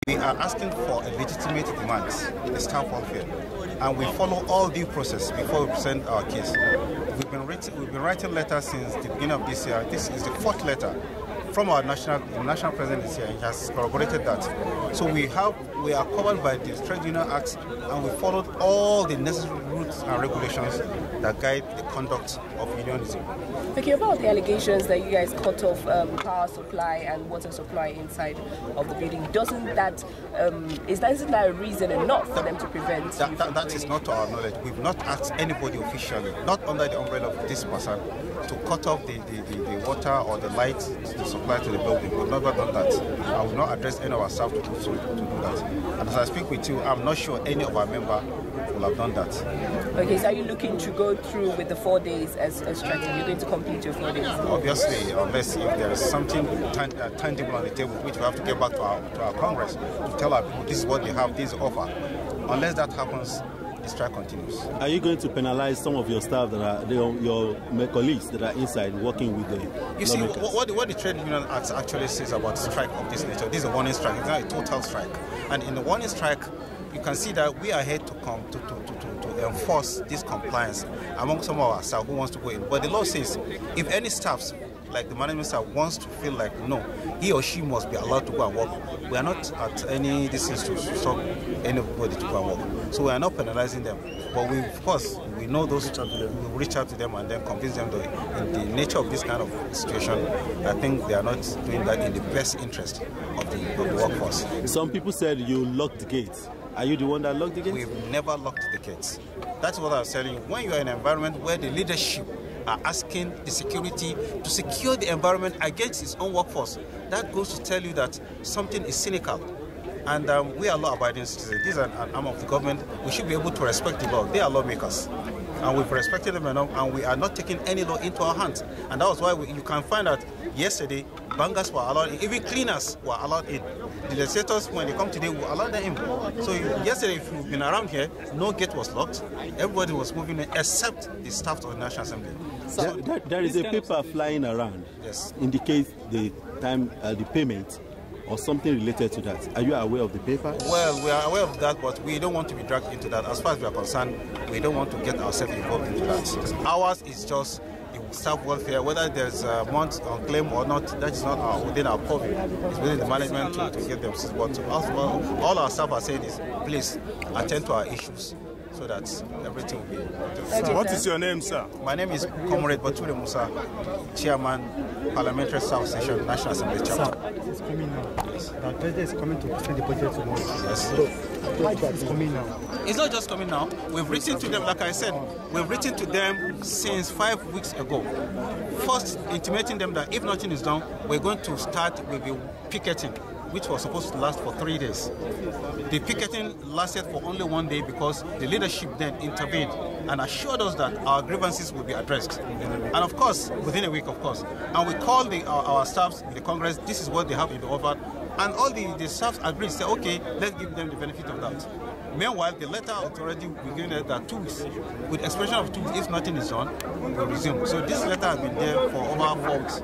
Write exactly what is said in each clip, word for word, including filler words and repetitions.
We are asking for a legitimate demand, the staff welfare, and we follow all due process before we present our case. We've been, written, we've been writing letters since the beginning of this year. This is the fourth letter from our national the national president this year. He has corroborated that. So we have we are covered by the Trade Union Act, and we followed all the necessary rules and regulations that guide the conduct of unionism. Okay, about the allegations that you guys cut off um, power supply and water supply inside of the building, doesn't that um, is that isn't that a reason enough for them to prevent? That, that, that is not to our knowledge. We've not asked anybody officially, not under the umbrella of this person, to cut off the, the, the, the water or the light to supply to the building. We've never done that. I will not address any of our staff to, to, to do that. And as I speak with you, I'm not sure any of our members will have done that. Okay, so are you looking to go through with the four days as, as striking? You're going to complete your four days? Obviously, unless if there is something tan uh, tangible on the table, which we have to get back to our, to our Congress to tell our people this is what they have, this offer. Unless that happens, the strike continues. Are you going to penalize some of your staff that are your, your colleagues that are inside working with the You see, what, what, the, what the Trade Union Act actually says about strike of this nature, this is a warning strike, it's not a total strike. And in the warning strike, you can see that we are here to come to, to, to, to, to enforce this compliance among some of our staff who wants to go in. But the law says if any staffs, like the management staff, wants to feel like no, he or she must be allowed to go and work, we are not at any distance to stop anybody to go and work. So we are not penalizing them. But we, of course, we know those, we will reach out to them and then convince them that in the nature of this kind of situation, I think they are not doing that in the best interest of the, of the workforce. Some people said you locked the gates. Are you the one that locked the gates? We've never locked the gates. That's what I was telling you. When you are in an environment where the leadership are asking the security to secure the environment against its own workforce, that goes to tell you that something is cynical. And um, we are law-abiding citizens. These are an arm of the government. We should be able to respect the law. They are lawmakers. And we've respected them enough, and we are not taking any law into our hands. And that was why we, you can find out yesterday, bankers were allowed in, even cleaners were allowed in. The legislators, when they come today, will allow them in. So yesterday, if you've been around here, no gate was locked. Everybody was moving in, except the staff of the National Assembly. So there, there, there is a paper flying around. Yes. Indicates the time, uh, the payment, or something related to that. Are you aware of the paper? Well, we are aware of that, but we don't want to be dragged into that. As far as we are concerned, we don't want to get ourselves involved into that. Ours is just staff welfare, whether there's a month on claim or not, that is not our, within our purview. It's within the management to, to get them. But all, all our staff are saying is, please attend to our issues so that everything will be. So what is your name, sir? My name is Comrade Bature Musa, Chairman, Parliamentary South Session, National Assembly Chapter. Sir, this is coming now. Yes. The president is coming to present the budget tomorrow. Yes. So, why that is coming now? It's not just coming now. We've written to them, like I said, we've written to them since five weeks ago. First, intimating them that if nothing is done, we're going to start with the picketing, which was supposed to last for three days. The picketing lasted for only one day because the leadership then intervened and assured us that our grievances will be addressed. And of course, within a week, of course. And we called the, our, our staffs in the Congress, this is what they have in the offer. And all the, the staffs agreed, say, okay, let's give them the benefit of that. Meanwhile, the letter already we given it that two weeks, with expression of two weeks, if nothing is done, we'll resume. So this letter has been there for over four weeks.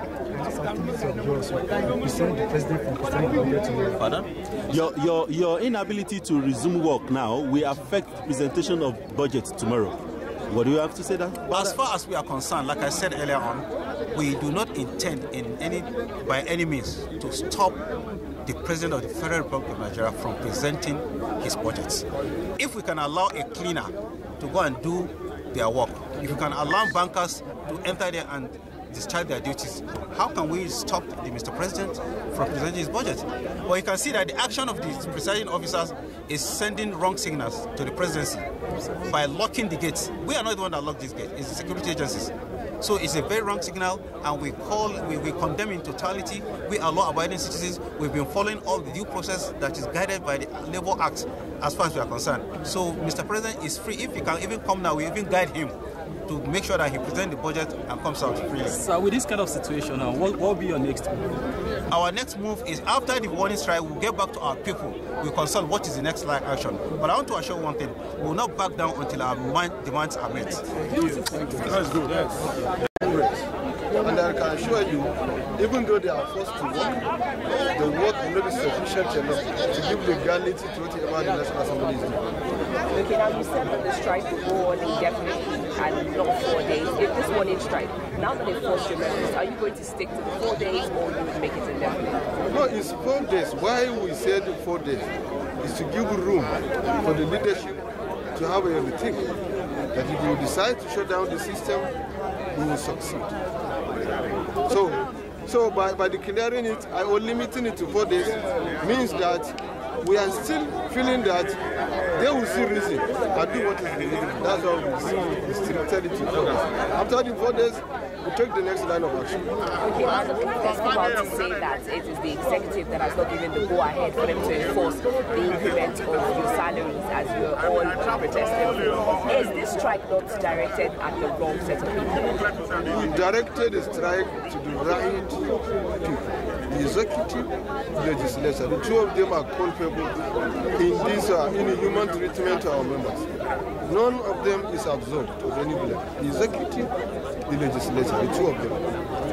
Pardon? Your, your, your inability to resume work now will affect the presentation of budget tomorrow. What do you have to say that? As far as we are concerned, like I said earlier on, we do not intend in any, by any means to stop the President of the Federal Republic of Nigeria from presenting his budgets. If we can allow a cleaner to go and do their work, if we can allow bankers to enter there and discharge their duties, how can we stop the Mister President from presenting his budget? Well, you can see that the action of the presiding officers is sending wrong signals to the presidency by locking the gates. We are not the one that locked these gates, it's the security agencies. So it's a very wrong signal, and we call, we, we condemn in totality. We are law-abiding citizens. We've been following all the due process that is guided by the Labour Act as far as we are concerned. So Mister President is free. If he can even come now, we even guide him to make sure that he presents the budget and comes out freely. So with this kind of situation now, what will be your next move? Our next move is after the warning strike, we'll get back to our people. We'll consult what is the next line action. But I want to assure one thing, we will not back down until our demands are met. Thank you. That's good. Yes. And I can assure you even though they are forced to work, the work will not be sufficient enough to give legality to whatever the National Assembly is doing. Okay, now you said that the strike will go on indefinitely and not four days. If this one in strike, now that they forced your members, are you going to stick to the four days or you will make it indefinite? No, it's four days. Why we said four days is to give room for the leadership to have a rethink. That if you decide to shut down the system, we will succeed. So, so by, by declaring it or limiting it to four days means that we are still feeling that they will see reason and do what is needed. That's why we restricted it to four days. After the four days, we take the next line of action. Okay, now the protest come out to say that it is the executive that has not given the go-ahead for them to enforce the increment of your salaries as you are all protesting. Is this strike not directed at the wrong set of people? We directed the strike to the right people. The executive, the legislature, the two of them are culpable in this uh, inhuman treatment to our members. None of them is absolved of any blame. The executive, the legislature, the two of them.